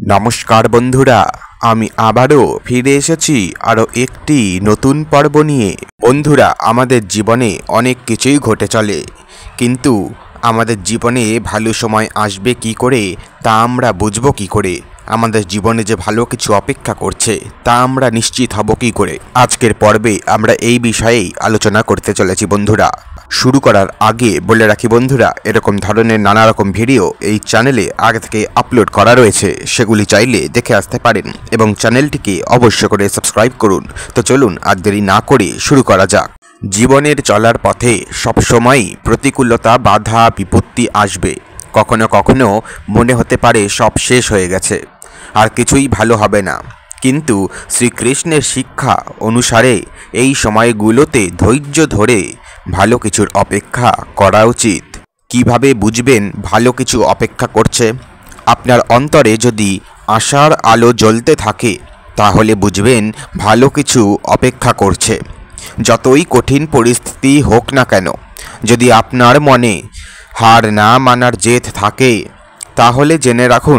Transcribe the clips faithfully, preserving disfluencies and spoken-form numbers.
নমস্কার বন্ধুরা, আমি আবারও ফিরে এসেছি আরও একটি নতুন পর্ব নিয়ে। বন্ধুরা, আমাদের জীবনে অনেক কিছুই ঘটে চলে, কিন্তু আমাদের জীবনে ভালো সময় আসবে কি করে তা আমরা বুঝবো কি করে? আমাদের জীবনে যে ভালো কিছু অপেক্ষা করছে তা আমরা নিশ্চিত হব কি করে? আজকের পর্বে আমরা এই বিষয়েই আলোচনা করতে চলেছি বন্ধুরা। শুরু করার আগে বলে রাখি বন্ধুরা, এরকম ধরনের নানা রকম ভিডিও এই চ্যানেলে আগে থেকে আপলোড করা রয়েছে, সেগুলি চাইলে দেখে আসতে পারেন এবং চ্যানেলটিকে অবশ্য করে সাবস্ক্রাইব করুন। তো চলুন আর দেরি না করে শুরু করা যাক। জীবনের চলার পথে সবসময়ই প্রতিকূলতা, বাধা, বিপত্তি আসবে। কখনো কখনো মনে হতে পারে সব শেষ হয়ে গেছে, আর কিছুই ভালো হবে না। কিন্তু শ্রীকৃষ্ণের শিক্ষা অনুসারে এই সময়গুলোতে ধৈর্য ধরে ভালো কিছুর অপেক্ষা করা উচিত। কিভাবে বুঝবেন ভালো কিছু অপেক্ষা করছে? আপনার অন্তরে যদি আশার আলো জ্বলতে থাকে তাহলে বুঝবেন ভালো কিছু অপেক্ষা করছে। যতই কঠিন পরিস্থিতি হোক না কেন, যদি আপনার মনে হার না মানার জেদ থাকে তাহলে জেনে রাখুন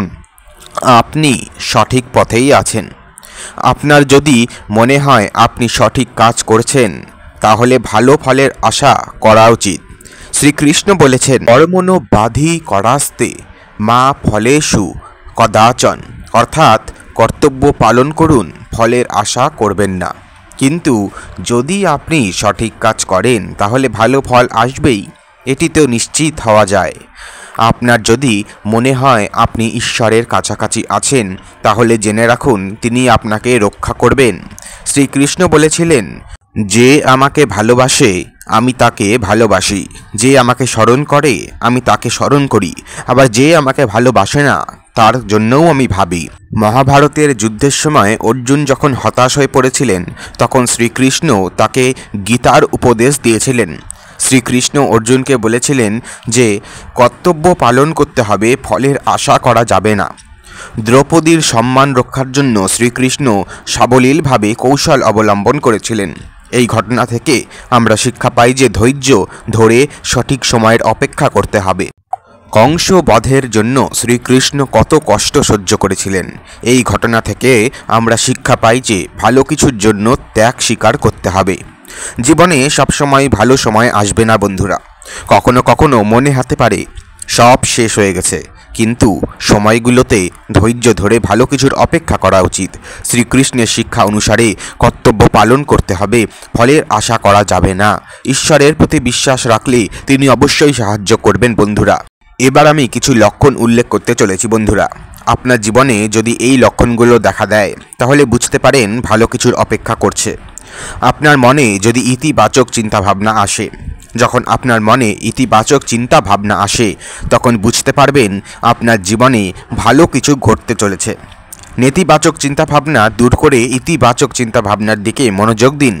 আপনি সঠিক পথেই আছেন। আপনার যদি মনে হয় আপনি সঠিক কাজ করছেন তাহলে ভালো ফলের আশা করা উচিত। শ্রীকৃষ্ণ বলেছেন, কর্মণো বাধি করাস্তে মা ফলেষু কদাচন, অর্থাৎ কর্তব্য পালন করুন, ফলের আশা করবেন না। কিন্তু যদি আপনি সঠিক কাজ করেন তাহলে ভালো ফল আসবেই, এটিতেও নিশ্চিত হওয়া যায়। আপনার যদি মনে হয় আপনি ঈশ্বরের কাছাকাছি আছেন তাহলে জেনে রাখুন তিনি আপনাকে রক্ষা করবেন। শ্রীকৃষ্ণ বলেছিলেন, যে আমাকে ভালোবাসে আমি তাকে ভালোবাসি, যে আমাকে স্মরণ করে আমি তাকে স্মরণ করি, আবার যে আমাকে ভালোবাসে না তার জন্যও আমি ভাবি। মহাভারতের যুদ্ধের সময় অর্জুন যখন হতাশ হয়ে পড়েছিলেন তখন শ্রীকৃষ্ণ তাকে গীতার উপদেশ দিয়েছিলেন। শ্রীকৃষ্ণ অর্জুনকে বলেছিলেন যে কর্তব্য পালন করতে হবে, ফলের আশা করা যাবে না। দ্রৌপদীর সম্মান রক্ষার জন্য শ্রীকৃষ্ণ সাবলীলভাবে কৌশল অবলম্বন করেছিলেন। এই ঘটনা থেকে আমরা শিক্ষা পাই যে ধৈর্য ধরে সঠিক সময়ের অপেক্ষা করতে হবে। কংস বধের জন্য শ্রীকৃষ্ণ কত কষ্ট সহ্য করেছিলেন। এই ঘটনা থেকে আমরা শিক্ষা পাই যে ভালো কিছুর জন্য ত্যাগ স্বীকার করতে হবে। জীবনে সবসময় ভালো সময় আসবে না বন্ধুরা। কখনো কখনো মনে হতে পারে সব শেষ হয়ে গেছে, কিন্তু সময়গুলোতে ধৈর্য ধরে ভালো কিছুর অপেক্ষা করা উচিত। শ্রীকৃষ্ণের শিক্ষা অনুসারে কর্তব্য পালন করতে হবে, ফলের আশা করা যাবে না। ঈশ্বরের প্রতি বিশ্বাস রাখলে তিনি অবশ্যই সাহায্য করবেন বন্ধুরা। এবার আমি কিছু লক্ষণ উল্লেখ করতে চলেছি বন্ধুরা। আপনার জীবনে যদি এই লক্ষণগুলো দেখা দেয় তাহলে বুঝতে পারেন ভালো কিছুর অপেক্ষা করছে। আপনার মনে যদি ইতিবাচক চিন্তাভাবনা আসে, যখন আপনার মনে ইতিবাচক চিন্তা ভাবনা আসে তখন বুঝতে পারবেন আপনার জীবনে ভালো কিছু ঘটতে চলেছে। নেতিবাচক চিন্তাভাবনা দূর করে ইতিবাচক চিন্তাভাবনার দিকে মনোযোগ দিন।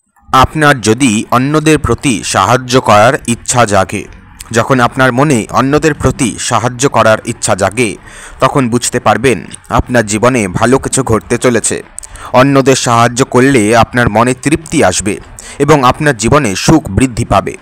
আপনার যদি অন্যদের প্রতি সাহায্য করার ইচ্ছা জাগে, যখন আপনার মনে অন্যদের প্রতি সাহায্য করার ইচ্ছা জাগে তখন বুঝতে পারবেন আপনার জীবনে ভালো কিছু ঘটতে চলেছে। অন্যদের সাহায্য করলে আপনার মনে তৃপ্তি আসবে এবং আপনার জীবনে সুখ বৃদ্ধি পাবে।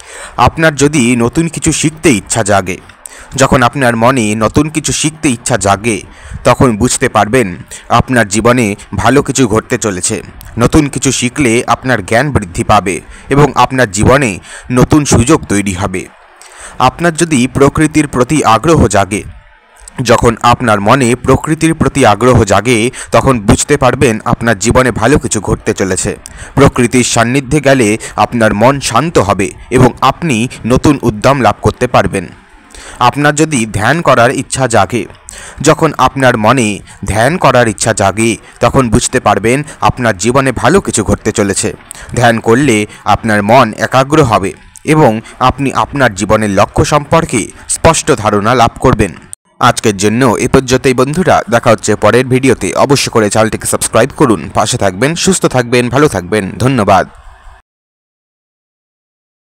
আপনার যদি নতুন কিছু শিখতে ইচ্ছা জাগে, যখন আপনার মনে নতুন কিছু শিখতে ইচ্ছা জাগে তখন বুঝতে পারবেন আপনার জীবনে ভালো কিছু ঘটতে চলেছে। নতুন কিছু শিখলে আপনার জ্ঞান বৃদ্ধি পাবে এবং আপনার জীবনে নতুন সুযোগ তৈরি হবে। আপনার যদি প্রকৃতির প্রতি আগ্রহ জাগে, যখন আপনার মনে প্রকৃতির প্রতি আগ্রহ জাগে তখন বুঝতে পারবেন আপনার জীবনে ভালো কিছু ঘটতে চলেছে। প্রকৃতির সান্নিধ্যে গেলে আপনার মন শান্ত হবে এবং আপনি নতুন উদ্যম লাভ করতে পারবেন। আপনার যদি ধ্যান করার ইচ্ছা জাগে, যখন আপনার মনে ধ্যান করার ইচ্ছা জাগে তখন বুঝতে পারবেন আপনার জীবনে ভালো কিছু ঘটতে চলেছে। ধ্যান করলে আপনার মন একাগ্র হবে এবং আপনি আপনার জীবনের লক্ষ্য সম্পর্কে স্পষ্ট ধারণা লাভ করবেন। আজকের জন্য এ পর্যন্তই বন্ধুরা, দেখা হচ্ছে পরের ভিডিওতে। অবশ্য করে চ্যানেলটিকে সাবস্ক্রাইব করুন, পাশে থাকবেন, সুস্থ থাকবেন, ভালো থাকবেন। ধন্যবাদ।